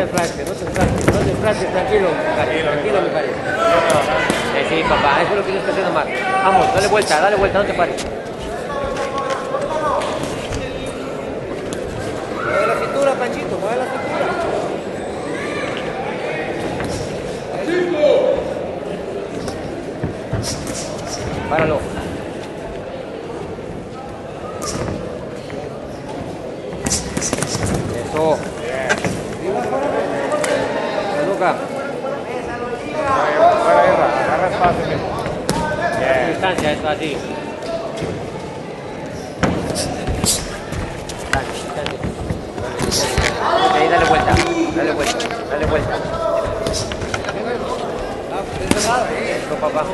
te enfrasques, tranquilo, tranquilo, mi cari. Sí, papá, eso es lo que yo estoy haciendo mal. Vamos, dale vuelta, no te pares. Mueve la cintura, Panchito, mueve la cintura. Páralo. Eso. Luca. Agarra espacio. Distancia, eso así. Ahí, dale vuelta. Eso, papá.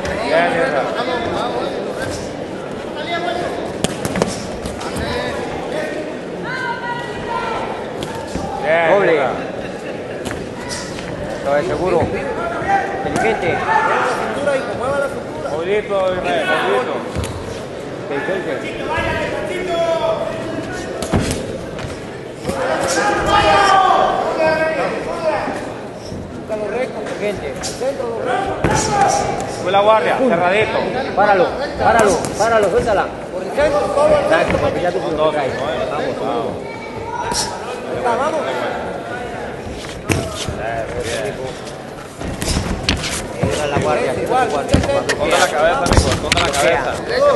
Doble. Eso es seguro. Inteligente. Mueva la cintura. Movidito, movidito. Inteligente. Inteligente. Sube la guardia, cerradito. Páralo, suéltala. Por el centro, todo el centro, porque ya tú no caes. Vamos. Era la guardia, Esconde la cabeza, amigo, esconde la cabeza.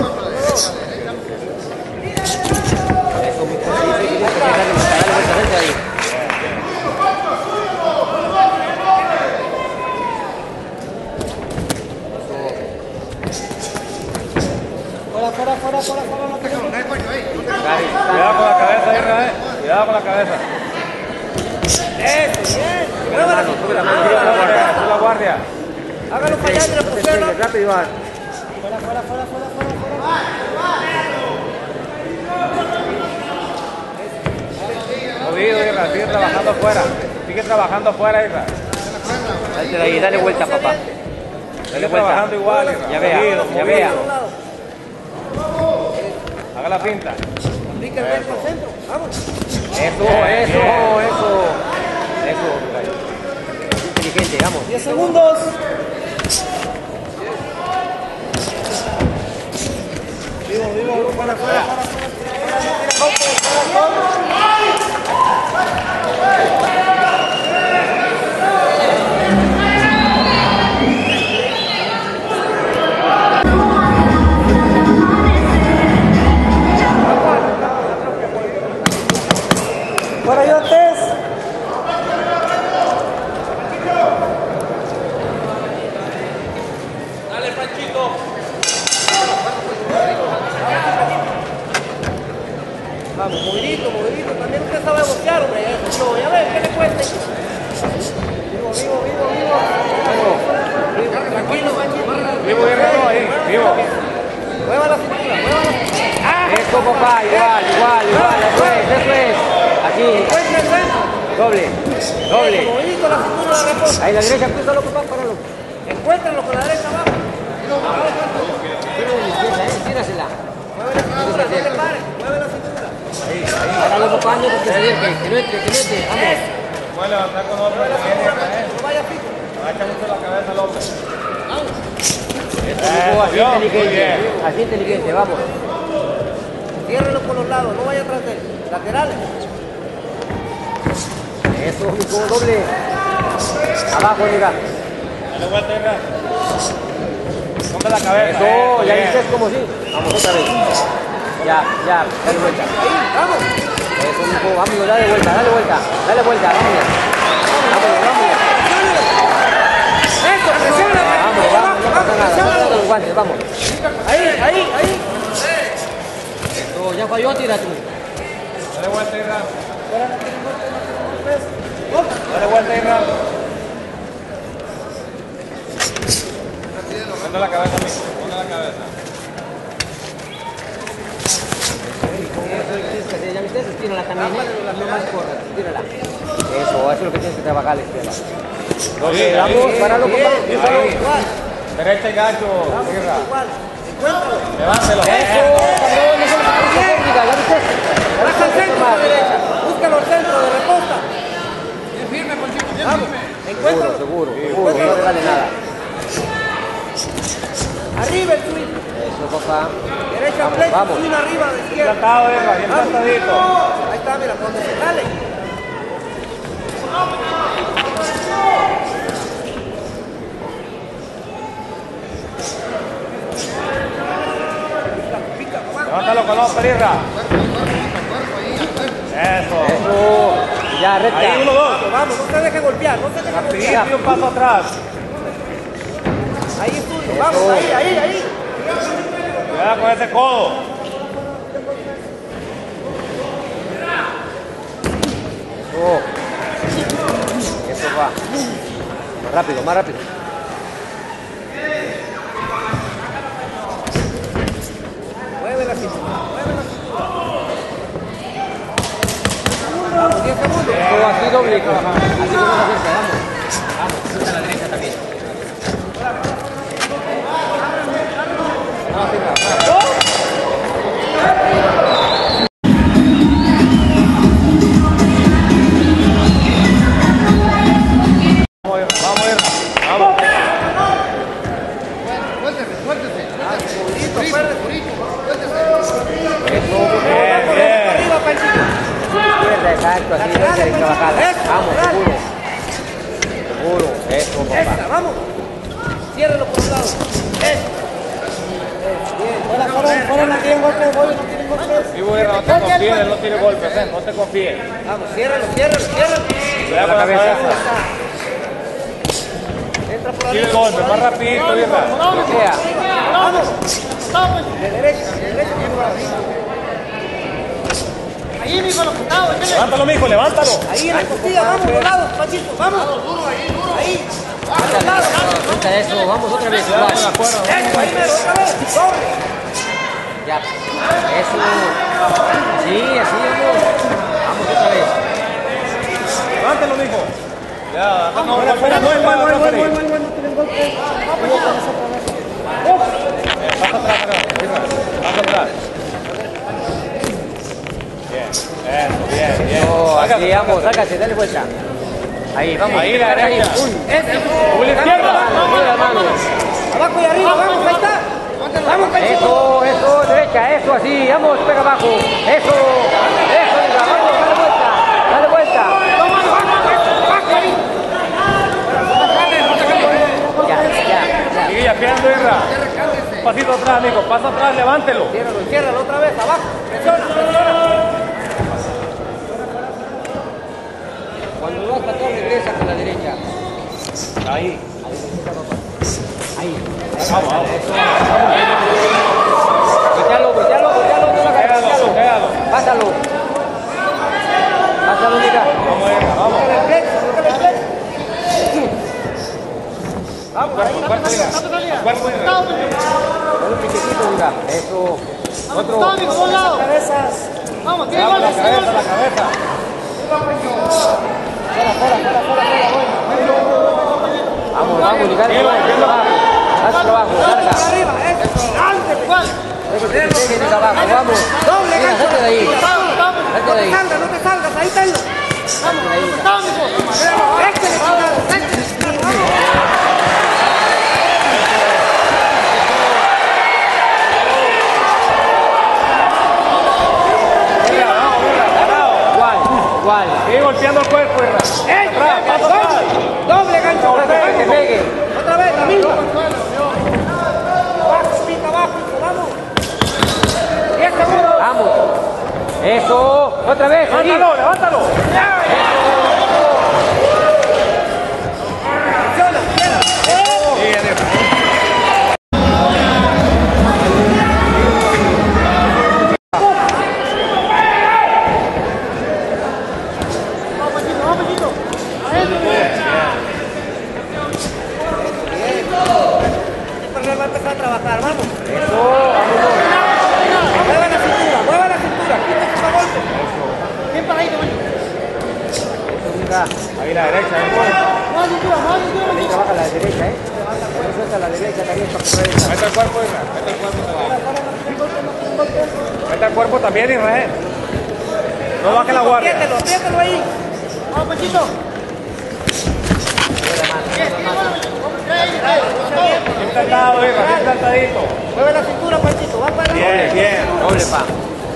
Eso, mi dale ahí. Fuera, no te Cuidado con la cabeza, Israel. Cuidado con la cabeza. Eso, bien. Sube la guardia. Hágalo para allá, rápido, Iván. Fuera. Movido, Israel, sigue trabajando afuera, Israel. Ahí, dale vuelta, papá. Sigue trabajando igual, Israel. Ya vea. Haga la pinta. Aplica el resto al centro, vamos. Eso. Inteligente, vamos. 10 segundos. Vivo, para afuera. Para yo, Tess. Dale, Panchito. Vamos, movidito. También usted sabe boxear, hombre. Ya ves, ¿qué le cueste? Vivo. Tranquilo. Vivo, ahí. Vivo. Mueva la cintura. Eso, papá, igual. Eso es. Aquí. Encuentra el centro. Doble. Movidito la cintura de la respuesta. Ahí la derecha, cruzalo, papá, páralo. Encuéntralo con la derecha abajo. Tírasela. Mueve la cintura, no te pares. Mueve la cintura. Ahí. Páralo, papá, porque se acerque. Que no entre. Vamos. Puede levantar con otro. No vaya fijo. Agacha mucho la cabeza al hombre. Así inteligente, vamos. Ciérralo por los lados, no vaya atrás de él. Laterales. Eso, mijo, doble. Abajo, mira. Dale vuelta, Israel. Ponme la cabeza. Eso, ya viste cómo sí. Vamos otra vez. Ya, dale vuelta. Ahí, vamos. Eso, mijo, vamos, dale vuelta. Vamos ya. Eso, presiona. Vamos, no pasa nada. Los guantes, vamos. Ahí. Eso, ya falló, tira tú. Dale vuelta, Israel. Dale vuelta, Israel. Ponle la cabeza, amigo. Ponle la cabeza. Ya viste, estírala también, no más corta, estírala. Eso es lo que tienes que trabajar, la izquierda. Vamos, páralo, papá. Derecha y gancho, Irra. Levántelo. Eso, cabrón, eso es lo que técnica, ya viste. Baja al centro, a la derecha. Búscalo al centro, de respuesta. Bien firme, Conchito. Seguro, seguro, seguro, no regale nada. Arriba el swing. Eso, papá. Derecha, Vamos, flecha, vamos. swing arriba, de izquierda. Plantado, Irra, bien plantadito. Ahí está, mira, cuando se sale. Pica, papá. Levántalo con los Irra. Eso. Eso. Ya, recta. Ahí, 1, 2. Vamos, no se deje golpear, no se deje golpear. Rapidito y un paso atrás. Ahí es tuyo, vamos, ahí. Cuidado con ese codo. Eso. Eso va. Más rápido, más rápido. Mueve la cintura, mueve la cintura. Vamos, 10 segundos. Eso así doble. Así con esa fuerza, vamos. Vamos, suelta a la derecha también. No, venga, Vamos, Irra. Vamos. Bien. Arriba, Panchito. izquierda, exacto, así no hay que trabajarla. Vamos, seguro. Seguro, eso, papá. Esta, vamos. Ciérralo por un lado. Bien. Fuera, no tienen golpes, no tienen golpes. Sí, Irra, no te confíes, él no tiene golpes, no te confíes. Vamos, ciérralo. Cuidado con la cabeza. Entra por Sigue arriba. el golpe, más rapidito, Irra. Bloquea. Vamos. De derecha, por arriba. Ahí, mijo, lo putado, Levántalo, mijo, levántalo. Ahí en la costilla, vamos, los lados, Panchito, vamos. Ahí. A los lados. Suelta eso, vamos otra vez, igual. Eso, ahí mero, otra vez. Doble. Ya, eso. Sí, así, vamos. Vamos otra vez. Levántalo, mijo. Ya, no es Pasa atrás, pasa atrás. Bien, eso, bien. No, así, Sácate, vamos, sácate, dale vuelta. Ahí, vamos. Ahí, la derecha. Uy, la izquierda. mueve la mano. Abajo y arriba, vamos, ahí está. Vamos, Panchito. Eso, derecha, eso, así, vamos, pega abajo. Eso, Irra, vamos, dale vuelta. Ya. Sigue yapeando, Irra. Un pasito atrás, mijo. Pasa atrás, levántelo. Ciérralo otra vez, abajo. Presiona. Cuando vas para atrás, regresa con la derecha. Ahí. Ahí. Vamos. Voltealo, no la agarres, voltealo. Bloquealo. Pásalo, mira. Vamos, Irra, vamos. Cuerpo, Irra. Cuerpo, Irra. Con un piquetito, mira. Eso. Otro. Vamos, mijo, por un lado. Vamos, tiene Cuidado con golpes, la tiene cabeza, golpes. la cabeza. Vamos, ligar el trabajo. Haz trabajo, larga. Arriba, ¿Cuál? Eso que te pegue en el abajo, vamos. Doble Mira, gancho. salte de ahí. Vamos, Salte de ahí. No te salgas, ahí tenlo. Salte de ahí. vamos, mijo. Échale, vamos. Igual. Sigue golpeando el cuerpo, Irra. Atrás, paso atrás. Doble gancho. Que te pegue. Otra vez, la misma. Abajo, pica abajo, vamos. 10 segundos. Vamos. Eso. Otra vez. ahí. Levántalo. Bien, Irra. Después va a empezar a trabajar, vamos. Eso. Vámonos. Mueva la cintura, quítate ese golpe. Bien paradito, mijo. Mira. Ahí la derecha, Más cintura, mijo. Trabaja a la derecha, Suelta a la derecha también para correr esa. Mete el cuerpo, Irra. Mete el cuerpo también. Mete el cuerpo también, Israel. No baje la guardia. Apriételo ahí. Vamos, Panchito. Bien plantado, Irra, bien plantadito. Mueve la cintura, Panchito. Va para Bien, bien. Doble pa.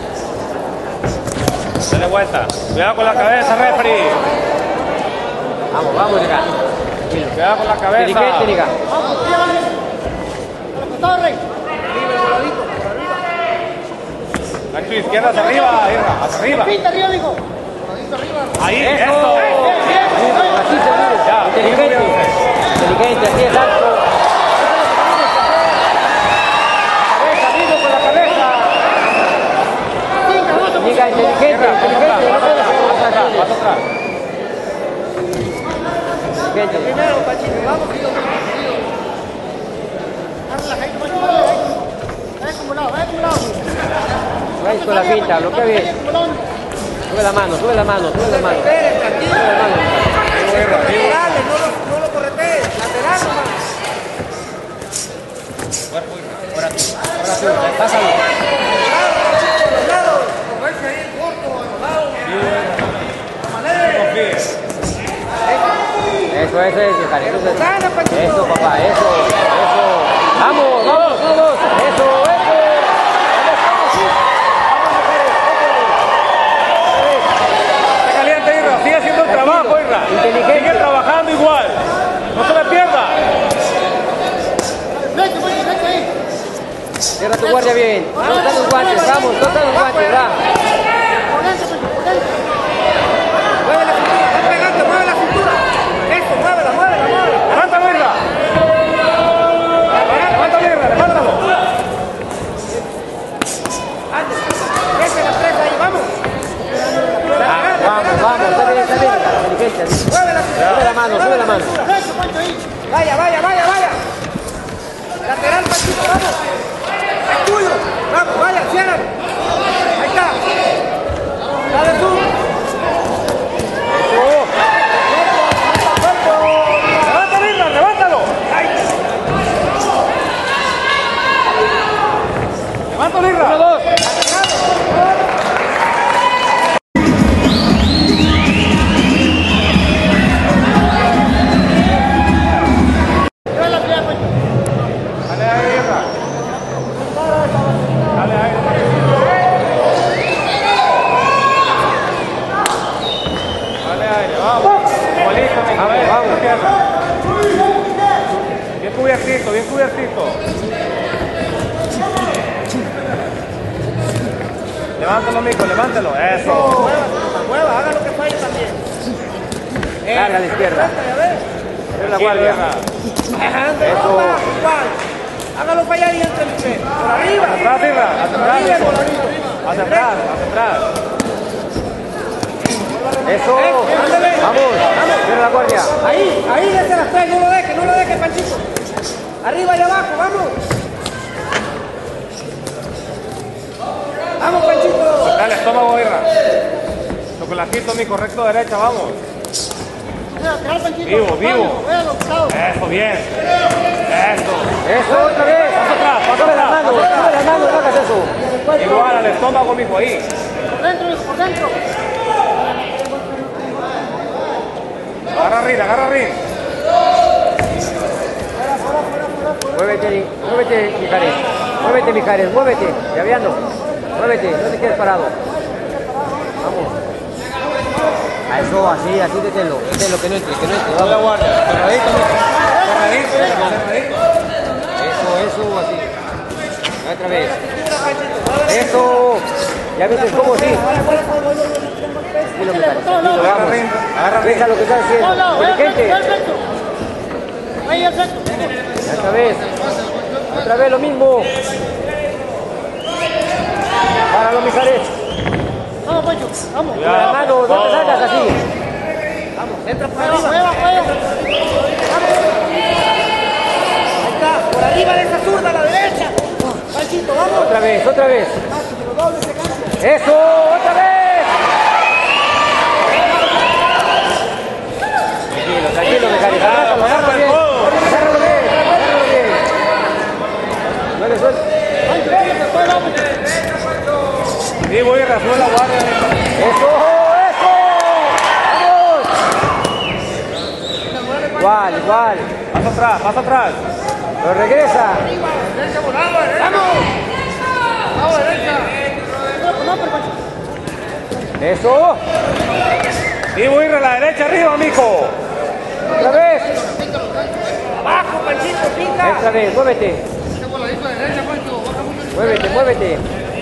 Dale vuelta. Cuidado con la cabeza, referee. Vamos, vamos, Niga. Cuidado con la cabeza. Inteligente, Niga. Gancho izquierda hacia arriba, Irra. Hacia arriba. Pinta arriba, mijo. Ahí, Eso. eso. Así seguro. Ya, Inteligente. Inteligente, así es alto. Cabeza, mismo con la cabeza. Niga, inteligente, Irra, inteligente. más atrás, más atrás, más atrás. Inteligente. primero, Panchito. Vamos, Guido. Vais con la pinta, bloquea bien. Sube la mano, sube la mano, sube la mano. Espere, tranquilo. Sube la mano. Laterales, no lo corretees. Lateral nomás. Ahora tú. Pásalo. Los lados. Moverse ahí en corto, a los lados. Confíes. Eso es, Niga. Gana, Panchito. Eso, papá, eso. Vamos, vamos, todos. Eso. Está caliente, Irra. Sigue haciendo el trabajo, Irra. Inteligente. Sigue trabajando igual. No se le pierda. Cierra tu guardia bien. Toca los guantes, vamos, toca los guantes, va. Mueve la cintura. Está pegando, mueve la cintura. Eso, muévela. Levántalo, Irra. Levántalo, Irra. Levántalo. Antes. Deje la presa ahí, vamos. Vamos, vamos, está bien, inteligente. Mueve la cintura. Sube la mano, sube la mano. Vaya. Lateral, Panchito, vamos. Es tuyo. Vamos, vaya, cierra. Ahí está. Dale tú. Levántalo, Irra. Levántalo. Levántalo, Irra. 1, 2. Dale ahí, Irra. Dale ahí. Dale ahí, vamos. Igualito, mi cabeza. Vamos. Bien cubiertito, bien cubiertito. Levántalo, mijo, levántalo. Eso. Mueva, haga lo que falle también. Larga a la izquierda. Ya ves. Cierra la guardia. Eso. Eso. Igual. Hágalo fallar y entre el pie. Por arriba. Atrás, Irra. Por arriba, Atrás, por arriba. hacia atrás, hacia atrás. Eso. Ándale. Vamos. Cierra la guardia. Ahí desde las tres, no lo deje, Panchito. Arriba y abajo, vamos. Vamos, Panchito. Dale, estómago, Irra. Chocolatito, mi correcto derecha, vamos. Vivo. Eso, bien. Eso. Eso, otra vez. Paso atrás, paso Sube la atrás. mano, sube la mano, no hagas eso. Igual al estómago, mijo, ahí. Por dentro. Agarra rin. Muévete, Mijares. Muévete, Mijares, muévete. Llaveando. Muévete, no te quedes parado. Vamos. A eso, así, deténlo, que no entre, No la vamos. guardia. Cerradito, mijo. Cerradito. Eso, así. Otra vez. Eso. Ya viste cómo sí. Dilo, Mijares. Dilo, Agarra vamos. rin. Agarra rin. Piensa lo que estás haciendo. Inteligente. Ahí el centro. Otra vez lo mismo. Páralo, Mijares. Vamos, Pancho. Vamos. Con la mano, no te salgas así. Vamos, entra por arriba. Mueva. Ahí está, por arriba de esa zurda, a la derecha. Panchito, vamos. Otra vez. Eso, otra vez. Tranquilo, Mijares. Agárralo bien. Agárralo bien. Suele. Vivo, Irra, sube la guardia. Eso. Vamos. Igual, igual. Paso atrás, paso atrás. Lo regresa. Derecha volando, ¡vamos! ¡Vamos, derecha! Eso. Y voy a ir a la derecha arriba, mijo. Otra vez. ¡Abajo, Panchito, pica! Otra vez, muévete. Muévete, muévete.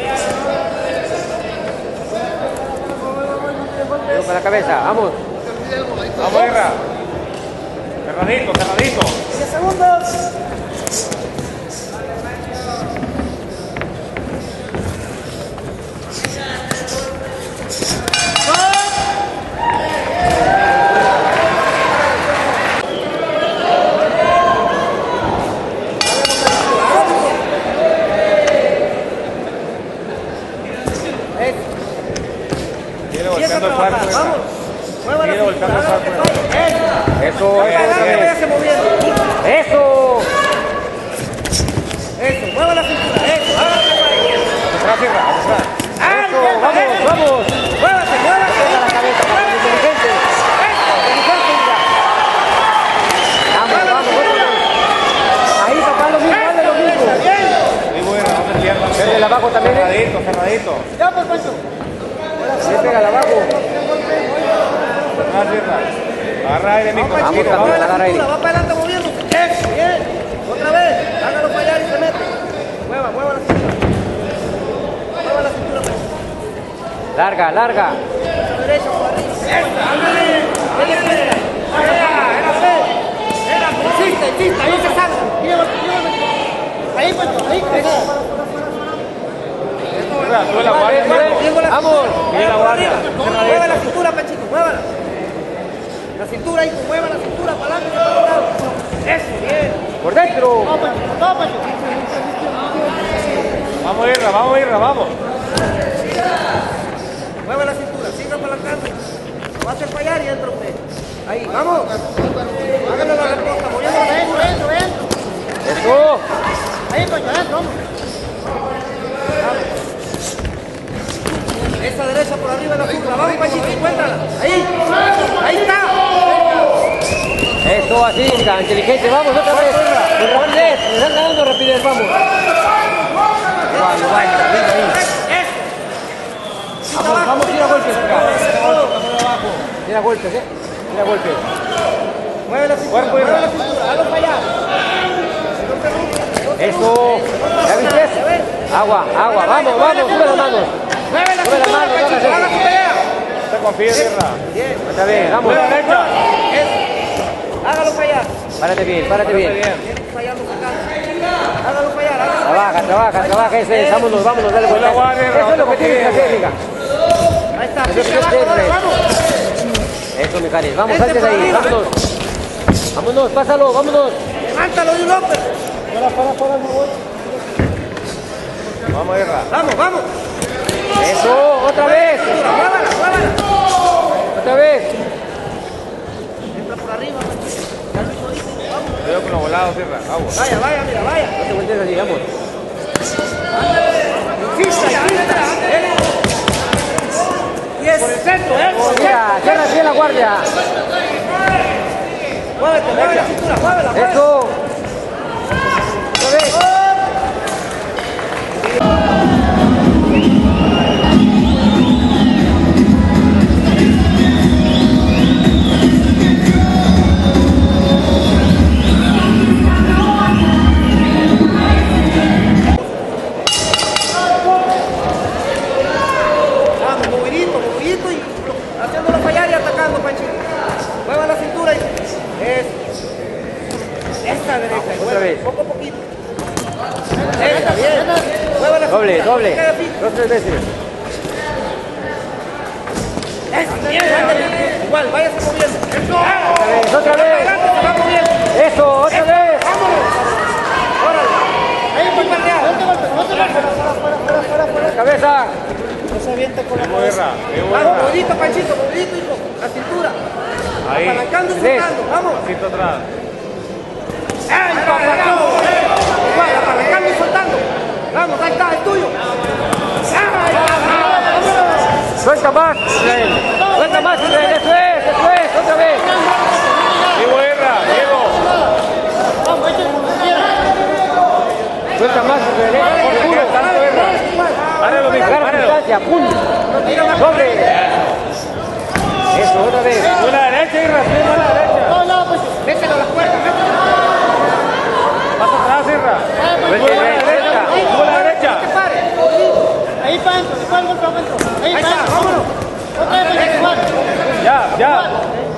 Con la cabeza, vamos. Vamos, Irra. Cerradito, cerradito. 10 segundos. Viene volteando el cuerpo. ¡Vamos! ¡Mueva Viene la volteando el cuerpo. Eso, váyase moviendo. Eso. Eso, mueva la cintura. Eso, Atrás, Irra, atrás. Eso, vamos, vamos. muévase, muévase. Venga la cabeza, vamos, inteligente. Inteligente, mira. Vamos, vamos, otra vez. Ahí papá, lo mismo, dale lo mismo. Y voy, Irra, vamos a izquierda. Desde el abajo también, Cerradito, cerradito. Ya, pues, Pancho. Le pega al abajo. Atrás, Irra. Agarra aire, mijo. Vamos, Tranquilo, vamos, vamos. agarra aire. Va para adelante moviendo. Eso, bien. Otra vez. Hágalo para allá y se mete. Mueva, mueva la cintura. Mueva la cintura. Larga, larga. Derecha por arriba. Eso, ándale. Dele izquierda. Insiste, insiste. Ahí se salga. Ahí, Pancho, ahí. Irra, sube la guardia, mijo. Vamos. Sigue la guardia. Mueva la cintura, Panchito, muévala. La cintura, hijo, mueva la cintura para adelante y para el lado. Eso, bien. Por dentro. No, Pancho, no, Pancho. Vamos, Irra, vamos, Irra, vamos. Mueva la cintura, siga apalancando. Va a hacer fallar y entra usted. Ahí, vamos. Háganle la respuesta, moviendo la cintura. Dentro, dentro. Eso. Ahí, Pancho, adentro, vamos. Esa derecha por arriba de la cintura. Vamos, Panchito, encuéntrala. Ahí. Ahí está. Eso, así, mira, inteligente. Vamos, otra vez. Con rapidez. Le están dando rapidez, vamos. Igual, igual, ahí. Vamos, vamos, tira golpes. Tira golpes, tira golpes. Mueve la cintura, Cuerpo, mueve Irra. la cintura. Hazlo para allá. Eso. ¿Ya viste? Agua, agua. Vamos, vamos, sube las manos. Mueve la Sube las cintura, manos, Panchito. hágase. Hágase para allá. Te confíes, Irra. Bien. Otra vez, vamos. Sube la derecha. Eso. Hágalo para allá. Párate bien, párate Muy bien. bien. Bien, fallando, sacando. Hágalo para allá, hágalo. Trabaja, trabaja, trabaja ese. Vámonos, vámonos, dale vuelta. La guardia, Eso es lo que tienes que hacer, mija. Ahí está. Eso es Sigue abajo, siempre. vamos. Eso, Mijares. Vamos, Vente salte de por ahí. arriba. Vámonos. Vámonos, pásalo, vámonos. Levántalo de un López. Vamos, Irra. Vamos, vamos. Eso, otra vez. Muévala, muévala. Otra vez. Entra por arriba, Panchito. Ya lo hizo ahí. Vamos. Cuidado con los volados, Irra. Vamos. Vaya, vaya, mira, vaya. No te voltees así, vamos. Insista, insista. Y es por el centro, Mira, cierra bien la guardia. Muévete, mueve la cintura, muévela, muévela. Eso. Otra vez. Vamos, movidito, movidito y haciéndolo fallar y atacando, Panchito. Mueva la cintura y eso. Esta derecha, y Otra mueva, vez. poco a poquito. Esta, bien. Mueva la Doble, cintura. doble. Queda fijo. 2, 3 veces. Esta, bien, ándale. Igual, váyase moviendo. Eso. Otra vez. Adelante, se va moviendo. Eso, otra vez. Vámonos. Órale. Ahí muy parreado. Cabeza. Vamos, Irra. Vamos, Vamos, movidito, Panchito, movidito, hijo. La cintura. Ahí. Apalancando y Sí. soltando. Vamos. Pasito atrás. ¡Ay, apalancando! Igual, apalancando y soltando. Vamos, ahí está, es tuyo. ¡Ay, vámonos! Suelta más, Israel. Suelta más, Israel. Eso es, otra vez. Diego, Irra. Diego. hacia, pum. Doble. Eso, otra vez. Tú la derecha y recibe a la derecha. Todos lados, Pancho. Mételo a las puertas, mételo. Vas atrás, Irra. Suelta, suelta. Tú a la derecha. Que pare. Ahí, Pancho. Después el golpe aumento. Ahí, Ahí está, Pancho. vámonos. Otra vez, Pancho. Igual. Ya.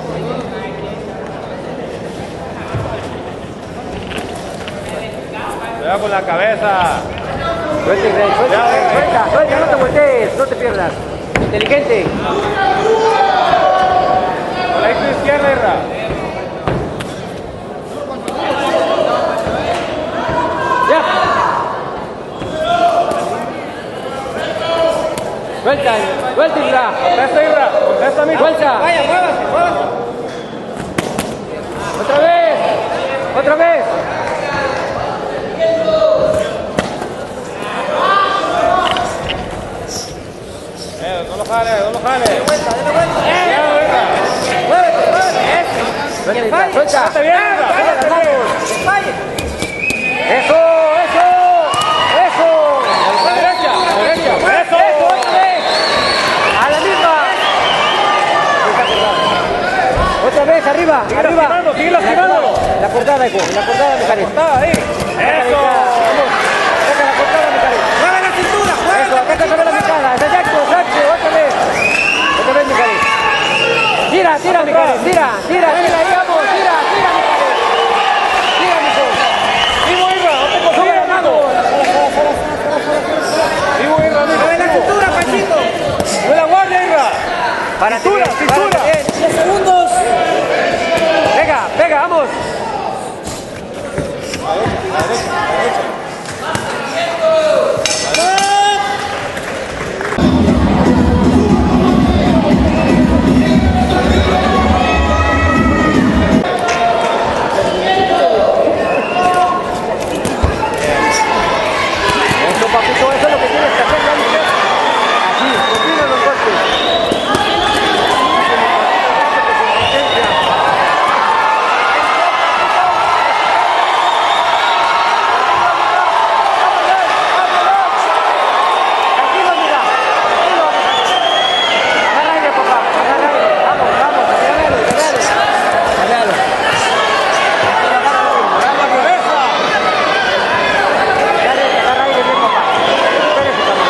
Cuidado con la cabeza. Suelta, Israel, suelta, no te voltees, no te pierdas. Inteligente. Con la izquierda, Irra. Ya. Suelta, Isra. Contesta, Irra. Contesta, amigo. Suelta. Vaya, muévase. Otra vez. No lo jale. Dale vuelta. Cuidado, Irra. Suelta, suelta. Está bien, Irra. Suelta, vamos. Que falle. Eso. A la derecha. Eso. Eso, otra vez. A la misma. Otra vez, arriba. Sigue lastimándolo. La cortada, hijo. La cortada, Mijares. Está ahí. Eso. Saca la cortada, Mijares. Mueve la cintura. Eso, acá se ve la picada. Exacto, otra vez. Otra vez, Mijares. Tira, Mijares. Tira, ahí vamos. Tira, Mijares. Tira, mijo. Vivo, Irra. No te confíes, amigo. Vivo, Irra, amigo. Mueve la cintura, Panchito. No la guardia, Irra. Párate bien, Cintura. párate bien. 10 segundos. Pega, vamos. Eso, papito, eso es lo que tienes que hacer, ya viste. Así, combina los golpes. Tranquilo, mira. Tranquilo, agarra aire, papá. Agarra aire. Vamos, agárralo. Agárralo. Agarra la cabeza. Agarra aire bien, papá. Espérese, papá.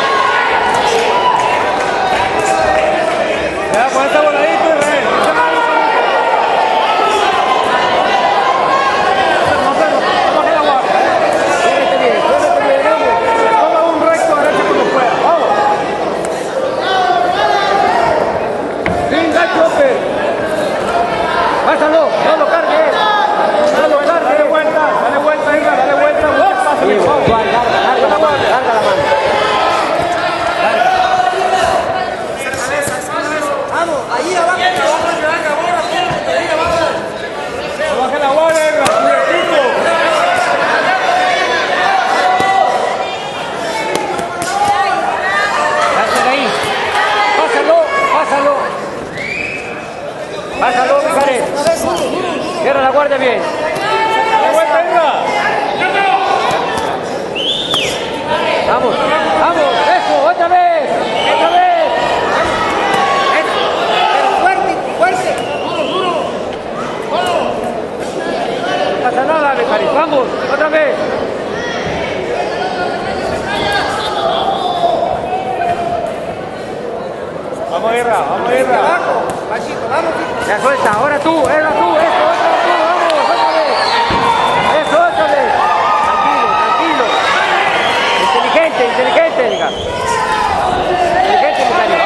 Ya, con esta voladito, Israel. No se la guardia. Suéltate bien, vamos. Toma un recto derecho cuando pueda. Vamos. Venga, Chopper. Pásalo, no lo cargues. Dale vuelta, Irra. Dale vuelta. Pásale, Sí, vamos. igual, larga la mano. Vamos, ahí abajo. No baje la guardia, Irra. Cuidadito. Dale de ahí. Pásalo, Mijares. Cierra la guardia bien. Dale vuelta, Irra. Vamos, eso, otra vez. Pero fuerte. No pasa nada, Mijares. Vamos, otra vez. Vamos, Irra. Abajo. Panchito, vamos. Ya suelta, ahora tú, eso, vamos, otra vez. Tranquilo. Inteligente, diga. Inteligente, Mijares.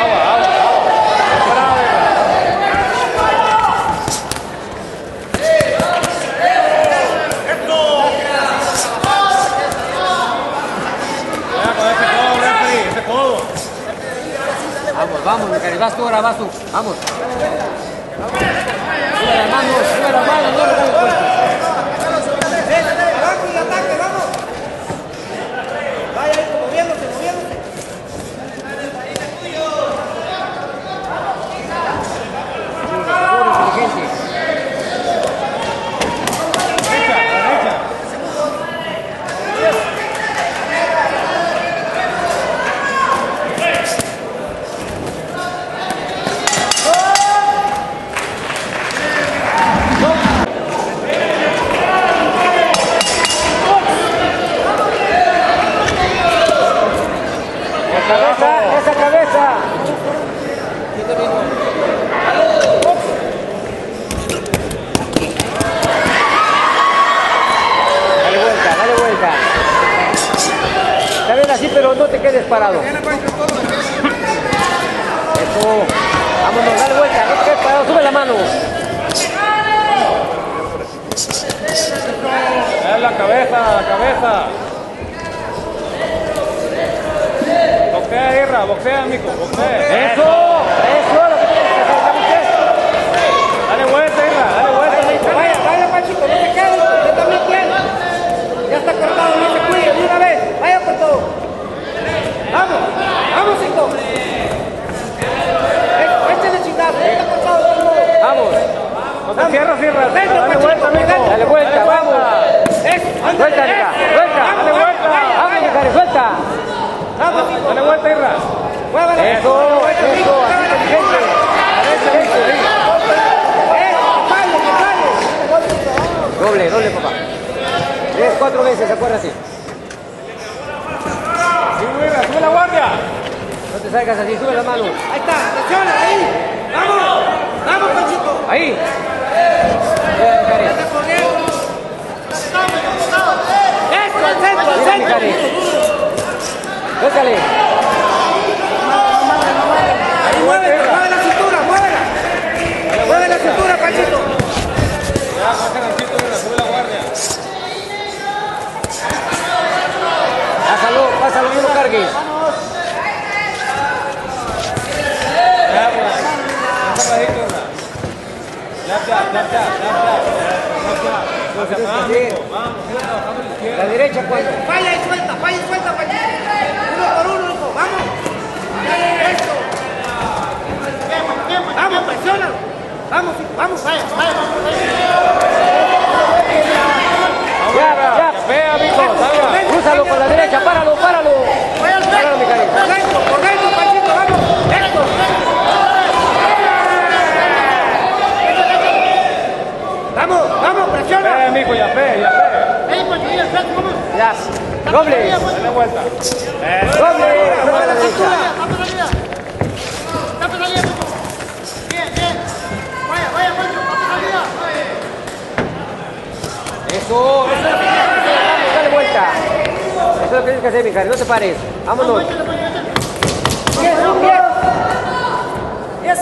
Ya, con ese codo, referee. Ese codo. Vamos, Mijares, vas tú, vamos. Sube las manos, no le das fuerte. Abajo y ataque, vamos. Vaya ahí, moviéndose. Seguro, inteligente. Derecha. esa cabeza. Dale vuelta, dale vuelta. Está bien así, pero no te quedes parado. Eso. Vámonos, dale vuelta, no te quedes parado, sube la mano. Es la cabeza, la cabeza. Boxea, Irra, boxea, mico, boxea. Eso, lo que tienes que hacer, ¿sabes? Dale vuelta, Irra, dale vuelta, mico. Vaya, vaya, Panchito, no se quede, usted también quiere. Ya está cortado, no se cuide, de una vez. Vaya por todo. Vamos, vamos, Cito. Échale chingazo, ya está cortado de todo. Vamos. No te cierras, Irra. Dentro, Dale vuelta, Panchito, mico. Dale vuelta, vamos. Suelta, Nica, suelta. Dale vuelta. Vamos, Nica, suelta. Vamos, Cito. Dale vuelta, Irra. Muévale. Eso, así inteligente. Doble, doble, papá. 3, 4 veces, ¿se acuerda así? Sí, Irra, sube la guardia. No te salgas así, sube la mano. Ahí está, presiona, ahí. Vamos, vamos, Panchito. Ahí. Ya está corriendo. Eso, al centro, al Mira, centro. Micari. Suéltale. Ahí mueve la cintura, muévela. Mueve la cintura, Panchito. Ya, baja el chito, Irra, sube la guardia. Pásalo, no lo cargues. Ya, pues. Está bajito, Irra. Lo que tienes que hacer. La derecha, cuando. Falla y suelta, Panchito. Uno por uno, hijo. Vamos. Eso. Vamos, presiónalo. Vamos, hijo, vamos. Vaya. Ya. Vea, mico, salga. Crúzalo con la derecha, páralo. Páralo, Micari. Correcto, Panchito, vamos. Esto. Vamos, presiona. Vea, mico, ya fe. Ya. Doble. Dale vuelta. Doble. Prueba la derecha. Eso es lo que tienes que hacer. Vamos, dale vuelta. Eso es lo que tienes que hacer, Micari. No te pares. Vámonos. Yes.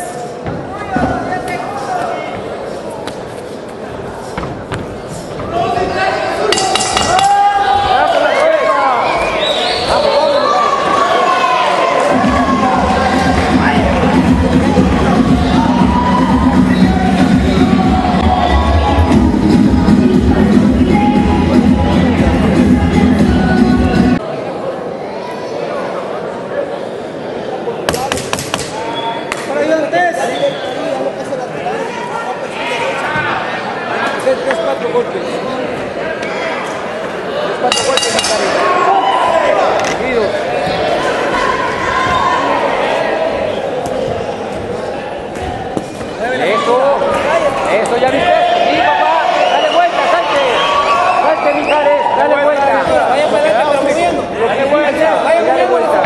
Tres, 4 golpes. 4 golpes, Micari. Seguidos. Eso, ya viste. Sí, papá. Dale vuelta, salte, Micari. Dale vuelta. Vaya para adelante, pero moviendo. Dale vuelta. Dale vuelta.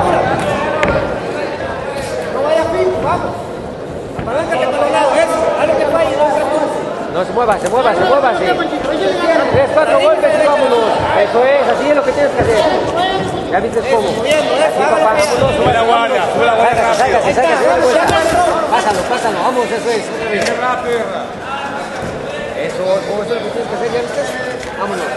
No vaya fijo, vamos. Apalancate para los lados, eso. Haz lo que falle, no No se mueva, se mueva. 3, 4 golpes y vámonos. Eso es, así es lo que tienes que hacer. ¿Ya viste cómo? Así, papá, vámonos. Sube la guardia, Sácase, rápido. dale vuelta. Pásalo, vamos, eso es. Otra vez. Qué rápido, Irra. Eso es lo que tienes que hacer, ¿ya viste? Vámonos.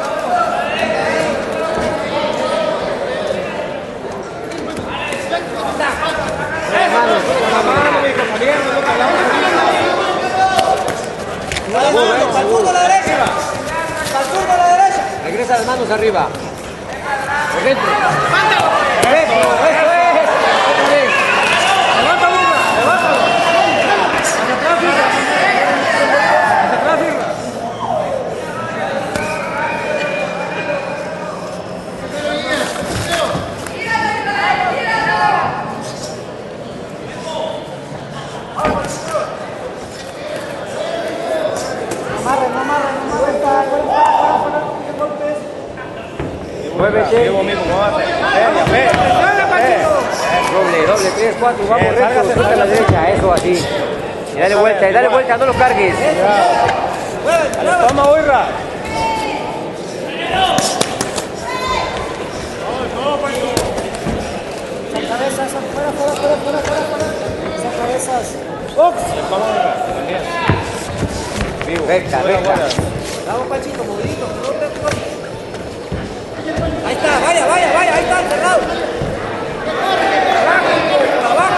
Manos, La mano, mico, saliendo, lo que hablamos. Para el zurdo a la derecha. Para el zurdo a la derecha. regresa las manos arriba. Por dentro. Eso es. Otra vez. Levanta una, levántalo. Hacia atrás, Irra. Hacia atrás, Irra. Muévete. Llevo mismo, muévase. Ve. Doble, 3, 4, vamos recto, sálgase, suelta a la derecha, eso así. Y dale vuelta, no lo cargues. Toma, Oirra. Cabezas, fuera. Esa cabezas. Box. Vamos, Oirra. También. Vivo. Recta. Vamos, Panchito, movidito. Ahí está, vaya, ahí está, cerrado. Abajo.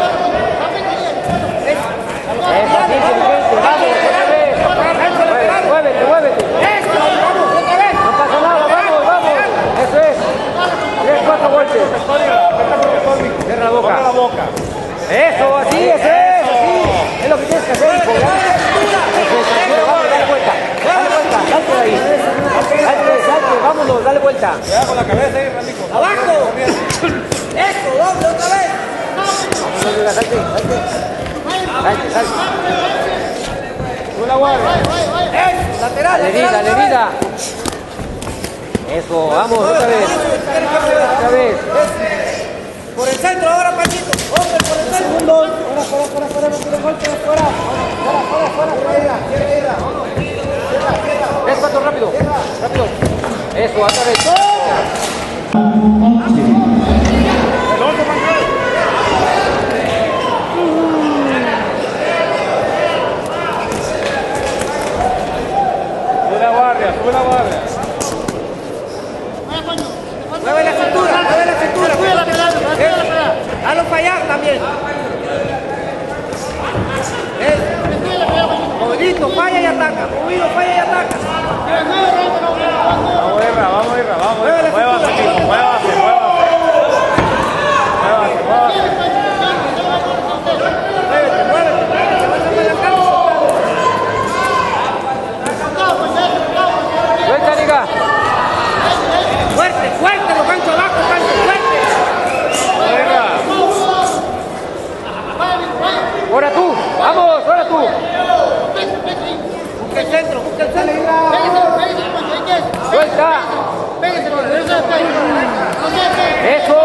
Eso así, inteligente, vamos, otra vez. Muévete. No pasa nada, vamos. Eso es. 3, 4 golpes. Cierra la boca. Toca la boca. Eso, así, eso es, así. Es lo que tienes que hacer, hijo. Eso es, vamos, dale vuelta, salte de ahí. Salte, vámonos, dale vuelta. Cuidado con la cabeza ahí, Randico. Abajo. Eso, doble, otra vez. Vámonos, salte. Sube la guardia. Eso, lateral. Dale vida. Eso, vamos, otra vez. Por el centro ahora, Panchito. Hombre, por el centro. Fuera, no tiene golpe, fuera. Fuera. 3, 4, rápido. Eso, otra vez. Sube la guardia. Mueve la cintura. Cuida la pelada. Hazlo fallar también. Movidito, falla y ataca. Vamos, Oirra. Muévase, mijo. Muévase. Suelta, liga. Fuerte, los ganchos abajo, fuerte. Oirra. Ahora tú, vamos, Busca el centro. Suelta. Eso.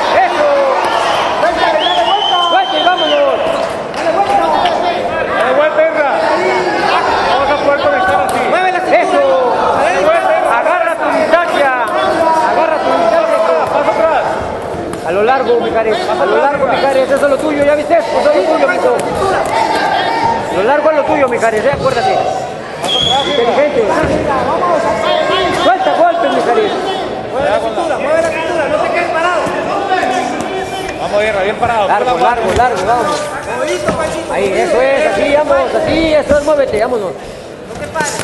Suelta y vámonos. Dale vuelta, Oirra. Vamos a poder conectar así. Mueve la cintura. Eso. Agarra tu distancia. Paso atrás. A lo largo, Mijares. Eso es lo tuyo, ¿ya viste? Eso es lo tuyo, mijo. Lo largo es lo tuyo, Mijares, acuérdate. Inteligente. Suelta golpes, Mijares. Mueve la cintura, no te quedes parado. Vamos, Oirra, bien parado. Largo, vamos. Movidito, Panchito. Ahí, eso es, así, vamos, así, eso es, muévete, vámonos. No te pares.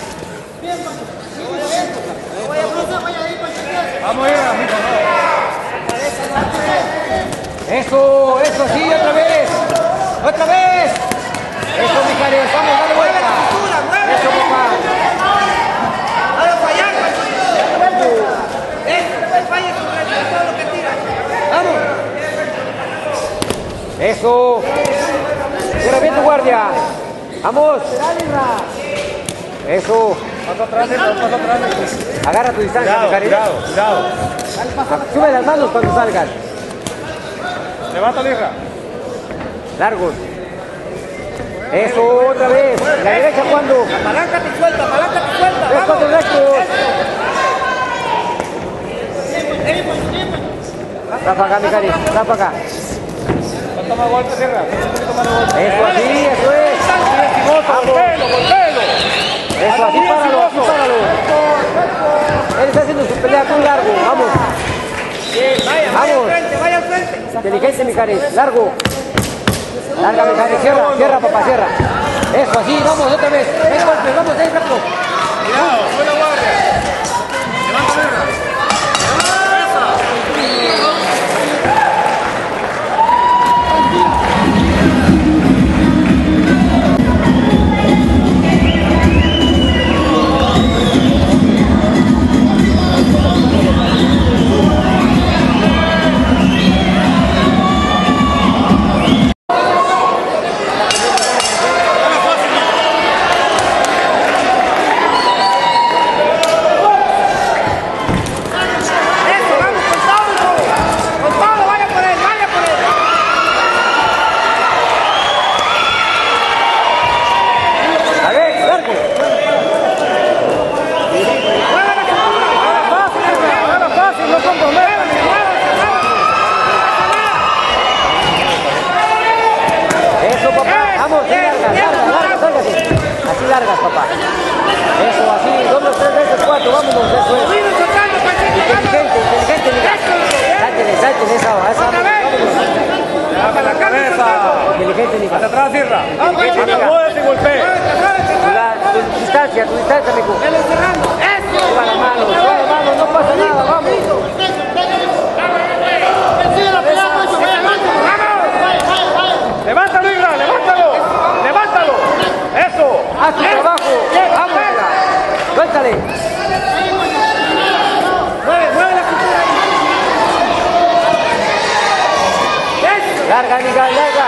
Vamos, Oirra, mijo. Eso, así, otra vez. Eso, Mijares, vamos, dale vuelta. Mueve. Eso, papá. Hazlo fallar, Panchito. Eso, falla todo lo que tira. Vamos. Eso. Cierra bien tu guardia. Vamos. Eso. Paso atrás. Agarra tu distancia, Mijares. Cuidado. Sube las manos cuando salgas. Levanta, Oirra. Largos. Eso, otra vez. La derecha cuando. Paláncate y suelta. 3, 4 rectos. Ráfaga, Mijares, ráfaga. Falta más golpes, Oirra. Un poquito más de golpes. Eso así, eso es. Golpelo. Eso así, páralo. Él está haciendo su pelea muy largo. Vamos. Vaya al frente. Inteligente, Mijares. Largo. Larga, Mijares. Cierra, papá, cierra. Eso así, vamos otra vez. 6 golpes, vamos, 6 rápido. Cuidado, sube la guardia. Levanta, Oirra. largas, papá. Eso, así, 2, 3 veces, 4, vámonos, eso es. Inteligente, mira. Sáltele esa, vámonos. Dame la cabeza. Inteligente, Nica. Hasta atrás, Irra. Inteligente, Nica. Muévete y golpea. Tu distancia, mijo. Suba la mano, no pasa nada, vamos. Levántalo, Irra, levántalo. Eso. Haz tu trabajo, vamos. Suéltale. Mueve la cintura. Larga, Nica, larga.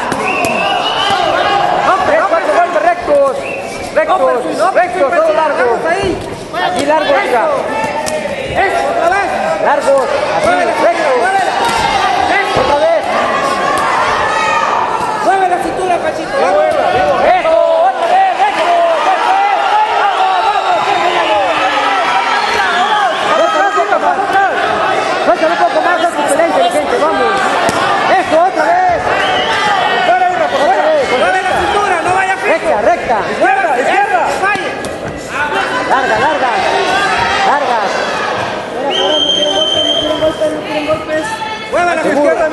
3, 4 golpes rectos, todo largo. Así largo, Nica. Eso, otra vez. Largos, así, rectos. Otra vez. Mueve la cintura, Panchito. Eso, otra vez, recto. Suéltale un poco más, haz tu pelea inteligente, vamos. Eso, otra vez. Mueve la cintura, no vaya fijo. Recta. Izquierda. Largas. Mueve la izquierda,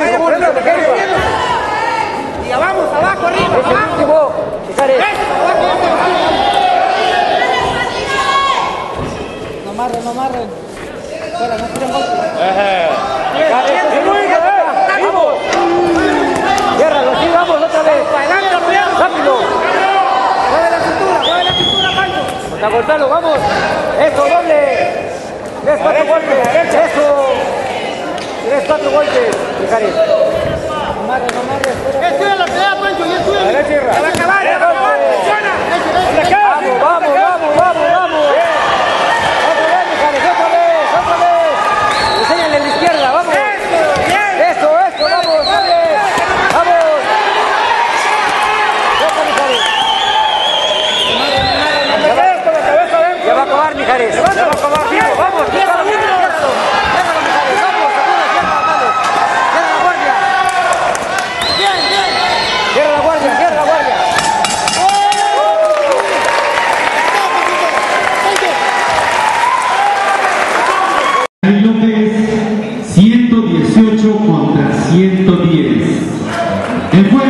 y vamos, abajo, arriba, Es el abajo. último. Fijares. No amarren. Fuera, no tiren golpe. Vamos. Ciérralo, sí, vamos otra vez. Rápido. Mueve la cintura, Pancho. Golpealo, vamos. Eso, doble. 3, 4 golpes. Eso. 3, 4 golpes. Fijares. No amarren. Estudia la pelea, Pancho, y estudia. Derecha, Irra. A la caballo, funciona. Vamos. Otra vez. Enséñale a la izquierda, vamos. Eso, vamos. Ya va a acabar, Mijares. Vamos. Ciérralo, Mijares. Vamos, cierra la guardia. Cierra la guardia. López, 118 contra 110. El juego